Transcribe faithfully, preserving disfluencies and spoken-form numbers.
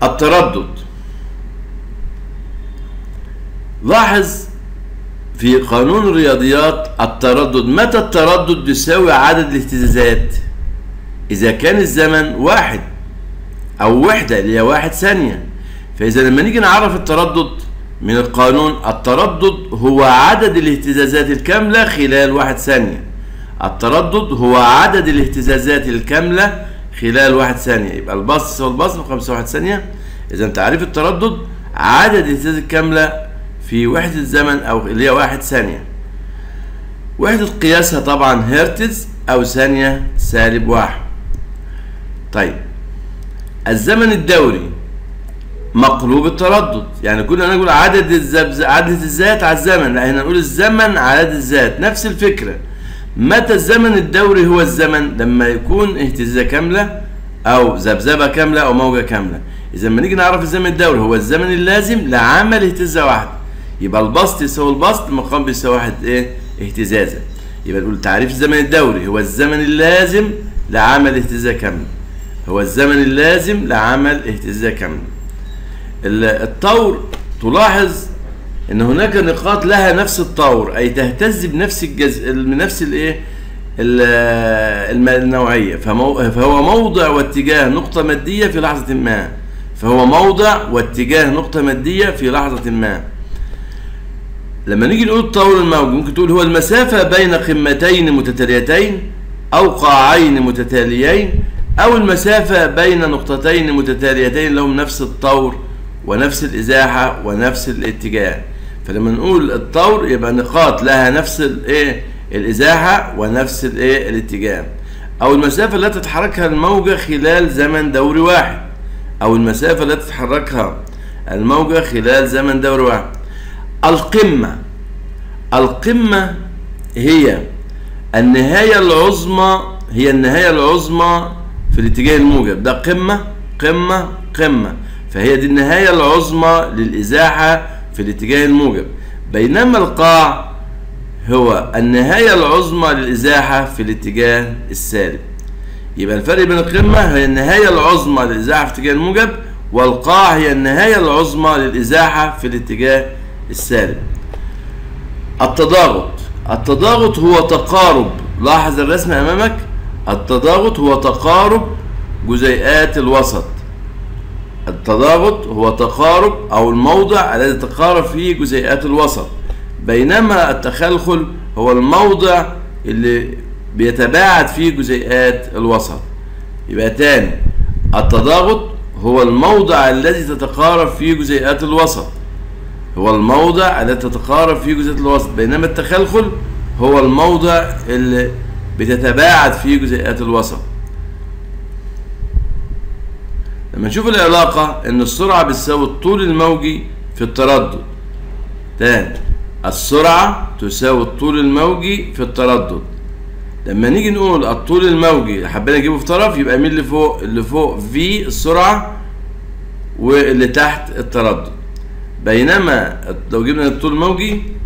التردد. لاحظ في قانون الرياضيات التردد، متى التردد يساوي عدد الاهتزازات؟ إذا كان الزمن واحد أو وحدة اللي هي واحد ثانية. فإذا لما نيجي نعرف التردد من القانون، التردد هو عدد الاهتزازات الكاملة خلال واحد ثانية. التردد هو عدد الاهتزازات الكاملة خلال واحد ثانية. يبقى البسط يساوي البسط في خمسة واحد ثانية. إذا تعريف التردد عدد الاهتزازات الكاملة في وحدة الزمن أو اللي هي واحد ثانية. وحدة قياسها طبعا هرتز أو ثانية سالب واحد. طيب الزمن الدوري مقلوب التردد، يعني كنا نقول عدد الزبز عدد الذات على الزمن، لا هنا نقول الزمن على عدد الذات، نفس الفكرة. متى الزمن الدوري هو الزمن؟ لما يكون اهتزازة كاملة أو ذبذبة كاملة أو موجة كاملة. إذا لما نيجي نعرف الزمن الدوري هو الزمن اللازم لعمل اهتزازة واحدة. يبقى البسط يساوي البسط، المقام بيساوي واحد ايه؟ اهتزازة. يبقى نقول تعريف الزمن الدوري هو الزمن اللازم لعمل اهتزازة كاملة. هو الزمن اللازم لعمل اهتزازة كاملة. الطور، تلاحظ ان هناك نقاط لها نفس الطور، اي تهتز بنفس الجزء بنفس الايه النوعيه. فهو موضع واتجاه نقطه ماديه في لحظه ما. فهو موضع واتجاه نقطه ماديه في لحظه ما. لما نيجي نقول الطور الموجي ممكن تقول هو المسافه بين قمتين متتاليتين او قاعين متتاليين، او المسافه بين نقطتين متتاليتين لهم نفس الطور ونفس الازاحه ونفس الاتجاه. فلما نقول الطور يبقى نقاط لها نفس الايه الازاحه ونفس الايه الاتجاه، او المسافه التي تتحركها الموجه خلال زمن دوري واحد، او المسافه التي تتحركها الموجه خلال زمن دوري واحد. القمه، القمه هي النهايه العظمى، هي النهايه العظمى في الاتجاه الموجب. ده قمه قمه قمه، فهي دي النهايه العظمى للازاحه في الاتجاه الموجب. بينما القاع هو النهاية العظمى للإزاحة في الاتجاه السالب. يبقى الفرق بين القمة هي النهاية العظمى للإزاحة في الاتجاه الموجب، والقاع هي النهاية العظمى للإزاحة في الاتجاه السالب. التضاغط، التضاغط هو تقارب، لاحظ الرسم أمامك، التضاغط هو تقارب جزيئات الوسط. التضاغط هو تقارب أو الموضع الذي تقارب فيه جزيئات الوسط، بينما التخلخل هو الموضع اللي بيتباعد فيه جزيئات الوسط. يبقى تاني، التضاغط هو الموضع الذي تتقارب فيه جزيئات الوسط، هو الموضع الذي تتقارب فيه جزيئات الوسط، بينما التخلخل هو الموضع اللي بتتباعد فيه جزيئات الوسط. لما نشوف العلاقة ان السرعة بتساوي الطول الموجي في التردد. تاني، السرعة تساوي الطول الموجي في التردد. لما نيجي نقول الطول الموجي حبينا نجيبه في طرف، يبقى مين اللي فوق؟ اللي فوق في السرعة واللي تحت التردد. بينما لو جبنا الطول الموجي